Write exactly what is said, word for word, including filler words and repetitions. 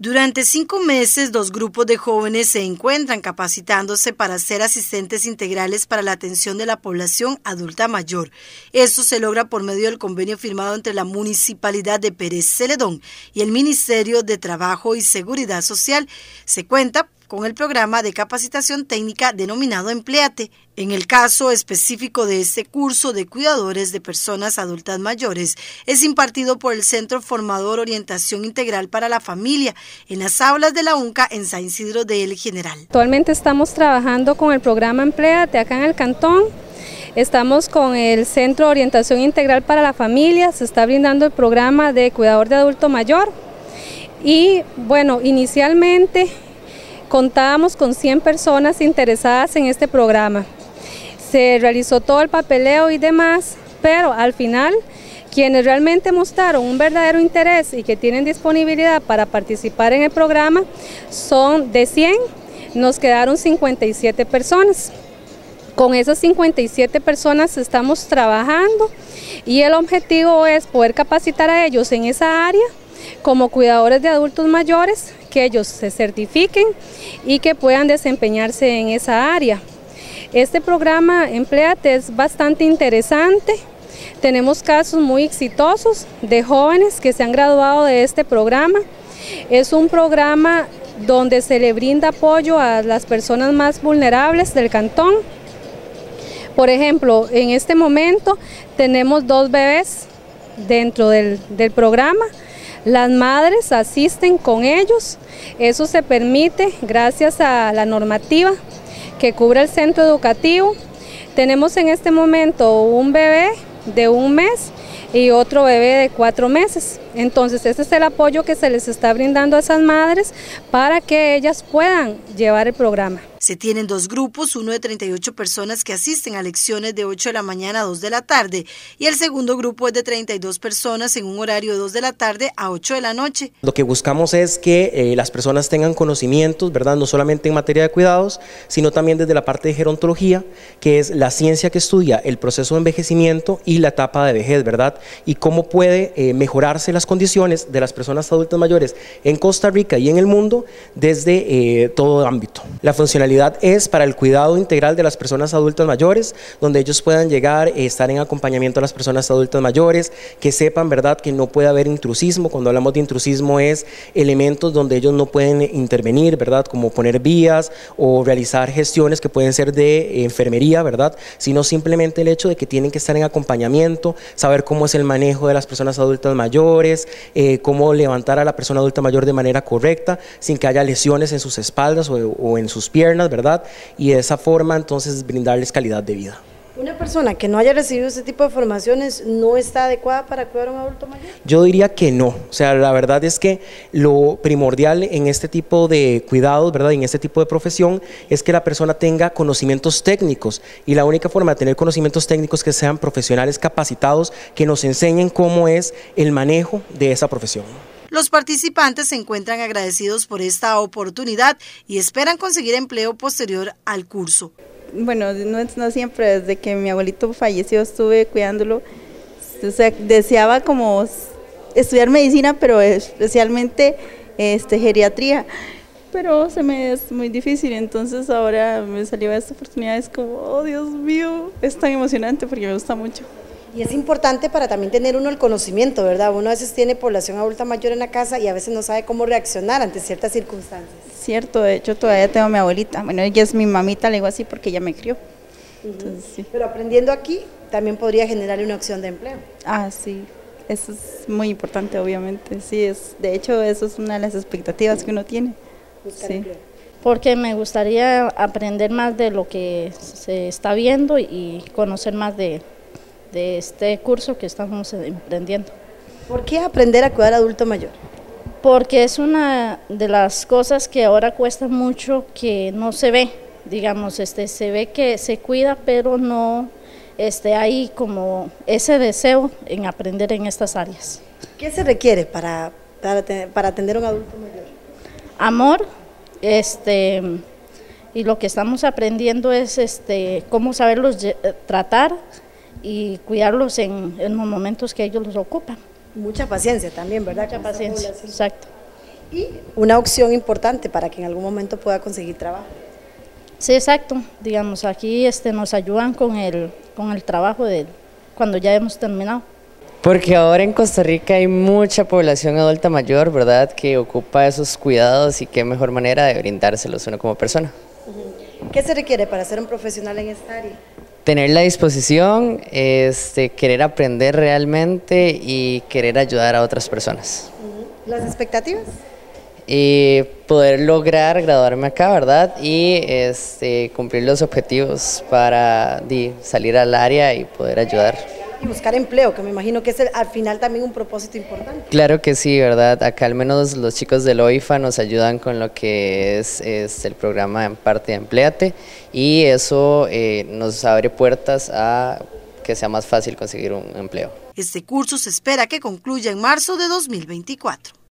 Durante cinco meses, dos grupos de jóvenes se encuentran capacitándose para ser asistentes integrales para la atención de la población adulta mayor. Esto se logra por medio del convenio firmado entre la Municipalidad de Pérez Celedón y el Ministerio de Trabajo y Seguridad Social. Se cuenta con el programa de capacitación técnica denominado Empléate. En el caso específico de este curso de cuidadores de personas adultas mayores, es impartido por el Centro Formador Orientación Integral para la Familia, en las aulas de la UNCA en San Isidro de El General. Actualmente estamos trabajando con el programa Empléate acá en el cantón. Estamos con el Centro de Orientación Integral para la Familia, se está brindando el programa de cuidador de adulto mayor. Y bueno, inicialmente contábamos con cien personas interesadas en este programa. Se realizó todo el papeleo y demás, pero al final quienes realmente mostraron un verdadero interés y que tienen disponibilidad para participar en el programa son de cien, nos quedaron cincuenta y siete personas. Con esas cincuenta y siete personas estamos trabajando y el objetivo es poder capacitar a ellos en esa área como cuidadores de adultos mayores, que ellos se certifiquen y que puedan desempeñarse en esa área. Este programa Empléate es bastante interesante. Tenemos casos muy exitosos de jóvenes que se han graduado de este programa. Es un programa donde se le brinda apoyo a las personas más vulnerables del cantón. Por ejemplo, en este momento tenemos dos bebés dentro del, del programa. Las madres asisten con ellos. Eso se permite gracias a la normativa que cubre el centro educativo. Tenemos en este momento un bebé de un mes y otro bebé de cuatro meses. Entonces, ese es el apoyo que se les está brindando a esas madres para que ellas puedan llevar el programa. Se tienen dos grupos, uno de treinta y ocho personas que asisten a lecciones de ocho de la mañana a dos de la tarde y el segundo grupo es de treinta y dos personas en un horario de dos de la tarde a ocho de la noche. Lo que buscamos es que eh, las personas tengan conocimientos, ¿verdad? No solamente en materia de cuidados, sino también desde la parte de gerontología, que es la ciencia que estudia el proceso de envejecimiento y la etapa de vejez, ¿verdad? Y cómo puede eh, mejorarse las condiciones de las personas adultas mayores en Costa Rica y en el mundo desde eh, todo ámbito. La funcionalidad es para el cuidado integral de las personas adultas mayores, donde ellos puedan llegar, eh, estar en acompañamiento a las personas adultas mayores, que sepan, ¿verdad?, que no puede haber intrusismo. Cuando hablamos de intrusismo es elementos donde ellos no pueden intervenir, ¿verdad?, como poner vías o realizar gestiones que pueden ser de eh, enfermería, ¿verdad?, sino simplemente el hecho de que tienen que estar en acompañamiento, saber cómo es el manejo de las personas adultas mayores, eh, cómo levantar a la persona adulta mayor de manera correcta, sin que haya lesiones en sus espaldas o, o en sus piernas, ¿verdad? Y de esa forma entonces brindarles calidad de vida. ¿Una persona que no haya recibido este tipo de formaciones no está adecuada para cuidar a un adulto mayor? Yo diría que no, o sea, la verdad es que lo primordial en este tipo de cuidados, ¿verdad?, en este tipo de profesión es que la persona tenga conocimientos técnicos y la única forma de tener conocimientos técnicos es que sean profesionales capacitados que nos enseñen cómo es el manejo de esa profesión. Los participantes se encuentran agradecidos por esta oportunidad y esperan conseguir empleo posterior al curso. Bueno, no, no siempre, desde que mi abuelito falleció estuve cuidándolo, o sea, deseaba como estudiar medicina, pero especialmente este, geriatría, pero se me es muy difícil, entonces ahora me salió esta oportunidad, es como, oh Dios mío, es tan emocionante porque me gusta mucho. Y es importante para también tener uno el conocimiento, ¿verdad? Uno a veces tiene población adulta mayor en la casa y a veces no sabe cómo reaccionar ante ciertas circunstancias. Cierto, de hecho todavía tengo a mi abuelita, bueno, ella es mi mamita, le digo así porque ella me crió. Uh-huh. Entonces, sí. Pero aprendiendo aquí también podría generarle una opción de empleo. Ah, sí, eso es muy importante obviamente, sí, es, de hecho eso es una de las expectativas que uno tiene. Buscar sí. empleo. Porque me gustaría aprender más de lo que se está viendo y conocer más de de este curso que estamos emprendiendo. ¿Por qué aprender a cuidar adulto mayor? Porque es una de las cosas que ahora cuesta mucho, que no se ve, digamos, este, se ve que se cuida, pero no este, hay como ese deseo en aprender en estas áreas. ¿Qué se requiere para, para, para atender a un adulto mayor? Amor, este, y lo que estamos aprendiendo es este, cómo saberlos tratar y cuidarlos en, en los momentos que ellos los ocupan. Mucha paciencia también, ¿verdad? Mucha paciencia, exacto. y una opción importante para que en algún momento pueda conseguir trabajo. Sí, exacto. Digamos, aquí este, nos ayudan con el, con el trabajo de cuando ya hemos terminado. Porque ahora en Costa Rica hay mucha población adulta mayor, ¿verdad?, que ocupa esos cuidados y qué mejor manera de brindárselos uno como persona. ¿Qué se requiere para ser un profesional en esta área? Tener la disposición, este, querer aprender realmente y querer ayudar a otras personas. ¿Las expectativas? Y poder lograr graduarme acá, ¿verdad? Y este, cumplir los objetivos para di, salir al área y poder ayudar. Y buscar empleo, que me imagino que es el, al final también un propósito importante. Claro que sí, ¿verdad? Acá al menos los chicos del O I F A nos ayudan con lo que es, es el programa en parte de Empléate, y eso eh, nos abre puertas a que sea más fácil conseguir un empleo. Este curso se espera que concluya en marzo de dos mil veinticuatro.